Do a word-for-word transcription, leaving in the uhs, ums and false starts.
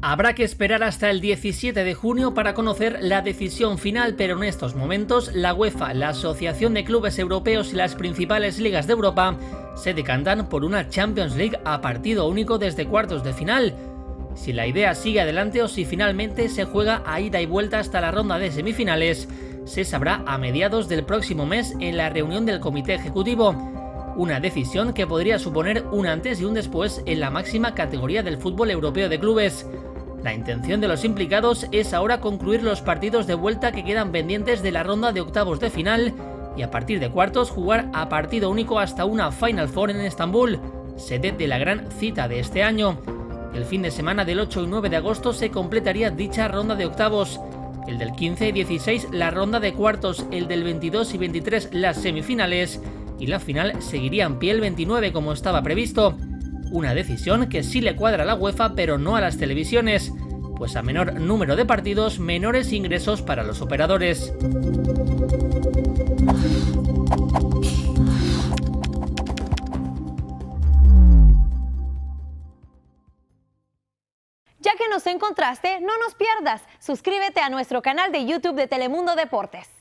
Habrá que esperar hasta el diecisiete de junio para conocer la decisión final, pero en estos momentos la UEFA, la Asociación de Clubes Europeos y las principales ligas de Europa se decantan por una Champions League a partido único desde cuartos de final. Si la idea sigue adelante o si finalmente se juega a ida y vuelta hasta la ronda de semifinales, se sabrá a mediados del próximo mes en la reunión del Comité Ejecutivo. Una decisión que podría suponer un antes y un después en la máxima categoría del fútbol europeo de clubes. La intención de los implicados es ahora concluir los partidos de vuelta que quedan pendientes de la ronda de octavos de final y a partir de cuartos jugar a partido único hasta una Final Four en Estambul, sede de la gran cita de este año. El fin de semana del ocho y nueve de agosto se completaría dicha ronda de octavos, el del quince y dieciséis la ronda de cuartos, el del veintidós y veintitrés las semifinales y la final seguiría en pie el veintinueve como estaba previsto. Una decisión que sí le cuadra a la UEFA pero no a las televisiones, pues a menor número de partidos, menores ingresos para los operadores. Ya que nos encontraste, no nos pierdas. Suscríbete a nuestro canal de YouTube de Telemundo Deportes.